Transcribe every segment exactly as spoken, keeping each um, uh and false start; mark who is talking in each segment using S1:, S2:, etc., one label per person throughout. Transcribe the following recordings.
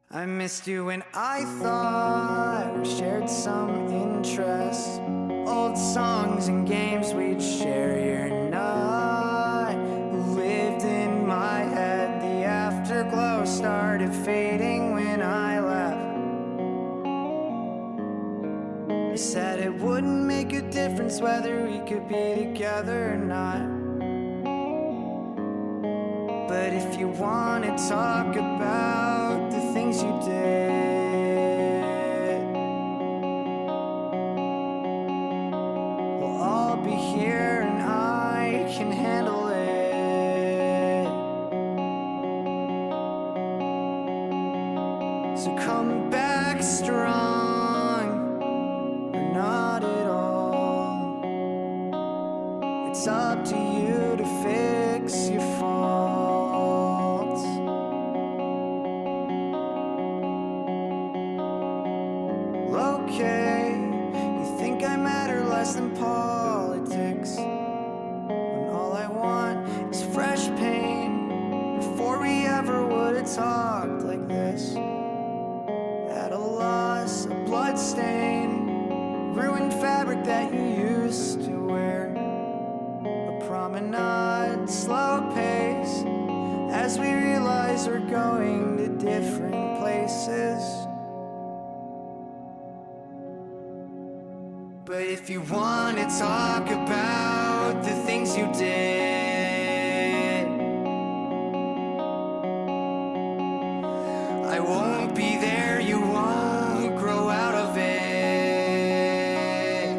S1: I missed you when I thought we shared some interests. Old songs and games we'd share, you're not who lived in my head. The afterglow started fading when I left. You said it wouldn't make a difference whether we could be together or not. But if you want to talk about the things you did, well, I'll be here and I can handle it. So come back strong, or not at all. It's up to you to fix your faults. Okay, you think I matter less than politics, when all I want is fresh pain. Before we ever would have talked like this, at a loss, a blood stain, ruined fabric that you used to wear. A promenade, slow pace, as we realize we're going to different places. But if you want to talk about the things you did, I won't be there, you won't grow out of it.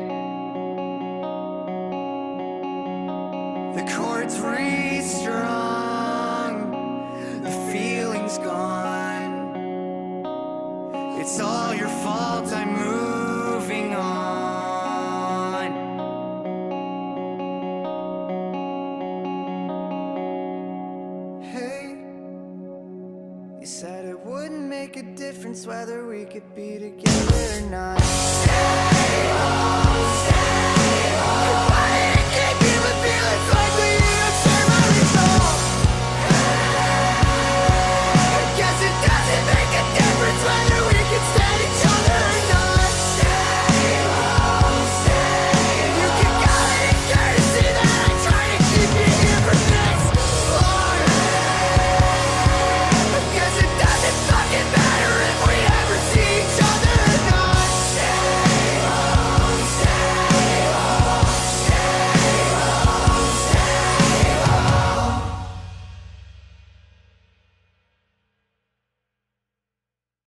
S1: The chords restrung, the feeling's gone. It's all your fault, I'm moving on. You said it wouldn't make a difference whether we could be together or not. Stay home, stay home.